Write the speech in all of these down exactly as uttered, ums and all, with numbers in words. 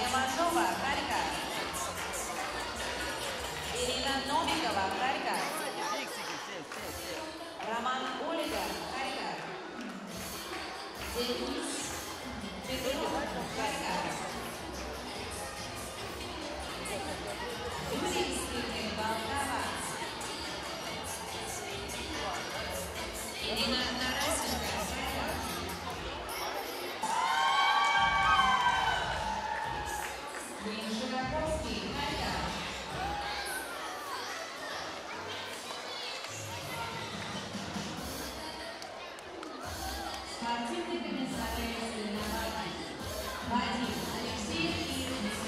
Спортивный комиссариат Алексей и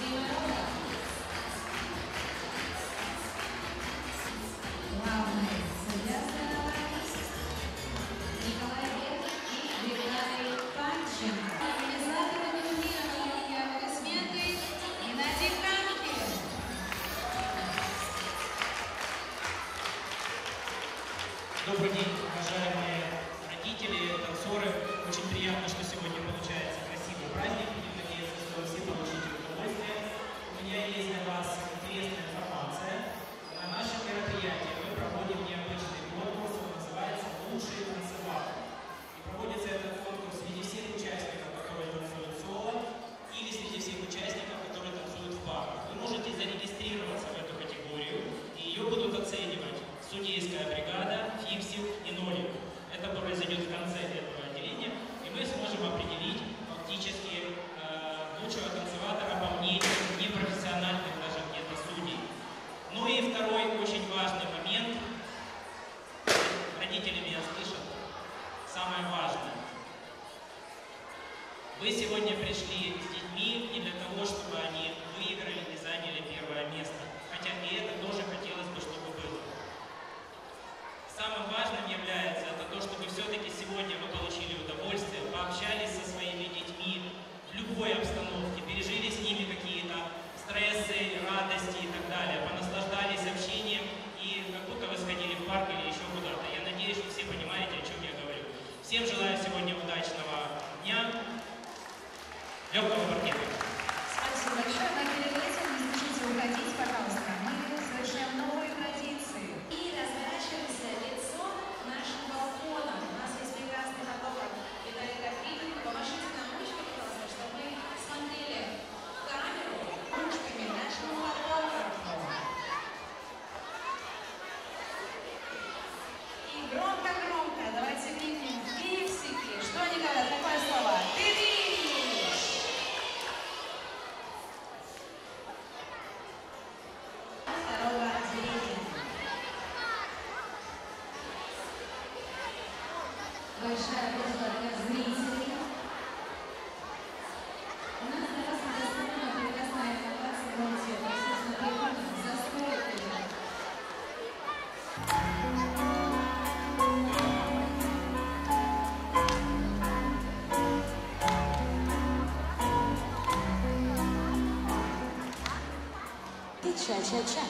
главный судья и геннадий кhavkin. Организаторы турнира аплодисменты Геннадий Кhavkin. Добрый день, уважаемые родители, танцоры. Очень приятно, что сегодня получается красивый праздник. Будем надеяться, что вы все получите удовольствие. У меня есть для вас интересная информация. На нашем мероприятии мы проводим необычный конкурс, он называется «Лучший танцевал». И проводится этот конкурс среди всех участников, которые танцуют соло, или среди всех участников, которые танцуют в парах. Вы можете зарегистрироваться в эту категорию, и ее будут оценивать судейская бригада, фиксив и нолик. Это произойдет в конце этого отделения, и мы сможем определить фактически э, лучшего танцеватора по мнению непрофессиональных даже где-то судей. Ну и второй очень важный момент. Родители меня слышат. Самое важное. Вы сегодня пришли с детьми не для того, чтобы они выиграли и заняли первое место. Хотя и это тоже хотелось бы, чтобы было. Самым важным является это то, чтобы все-таки сегодня вы получили удовольствие, пообщались со своими детьми в любой обстановке, пережили с ними какие-то стрессы, радости и так далее, понаслаждались общением и как будто вы сходили в парк или еще куда-то. Я надеюсь, что все понимаете, о чем я говорю. Всем желаю сегодня удачного дня, легкого паркета. Спасибо большое. Но перед этим не спешите уходить, пожалуйста. Мы совершаем новые традиции. И разворачиваемся лицом к нашим балконам. У нас есть прекрасный фотограф видеографер. Помашите нам ручкой, пожалуйста, чтобы мы смотрели в камеру ручками нашему фотографу. И громко-громко давайте крикнем «Фиксики». Что они говорят? Какое слово? Ты видишь! Второго отделения. Большая просьба для зрителей. У нас для вас доступна прекрасная информация про цвет. Собственно, приходим за стойкой. Ча-ча-ча.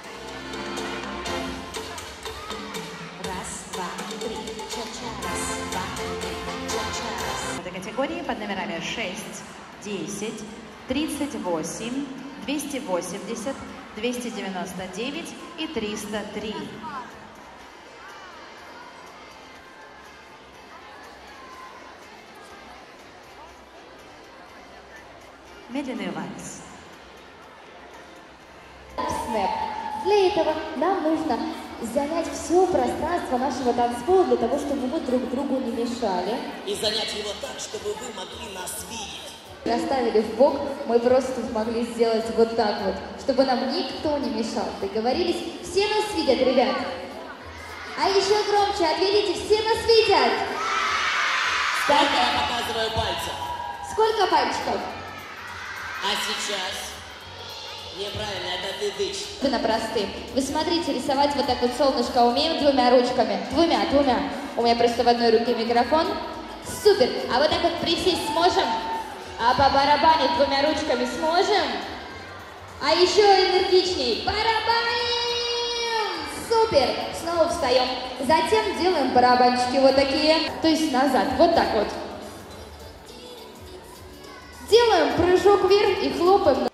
Раз, два, три. Ча-ча. Раз, два, три. Ча-ча. Раз. В этой категории под номерами шесть, десять, тридцать восемь, двести восемьдесят, двести девяносто девять и триста три. Медленный вальс. Для этого нам нужно занять все пространство нашего танцпола для того, чтобы мы друг другу не мешали. И занять его так, чтобы вы могли нас видеть. Расставили в бок, мы просто смогли сделать вот так вот, чтобы нам никто не мешал. Договорились? Все нас видят, ребят? А еще громче ответите, все нас видят? Сколько я показываю пальцев? Сколько пальчиков? А сейчас? Неправильно, это ты дышь. На простым. Вы смотрите, рисовать вот так вот солнышко умеем двумя ручками? Двумя, двумя. У меня просто в одной руке микрофон. Супер. А вот так вот присесть сможем? А побарабанить двумя ручками сможем? А еще энергичней. Барабаним! Супер. Снова встаем. Затем делаем барабанчики вот такие. То есть назад. Вот так вот. Делаем прыжок. прыжок вверх и хлопаем.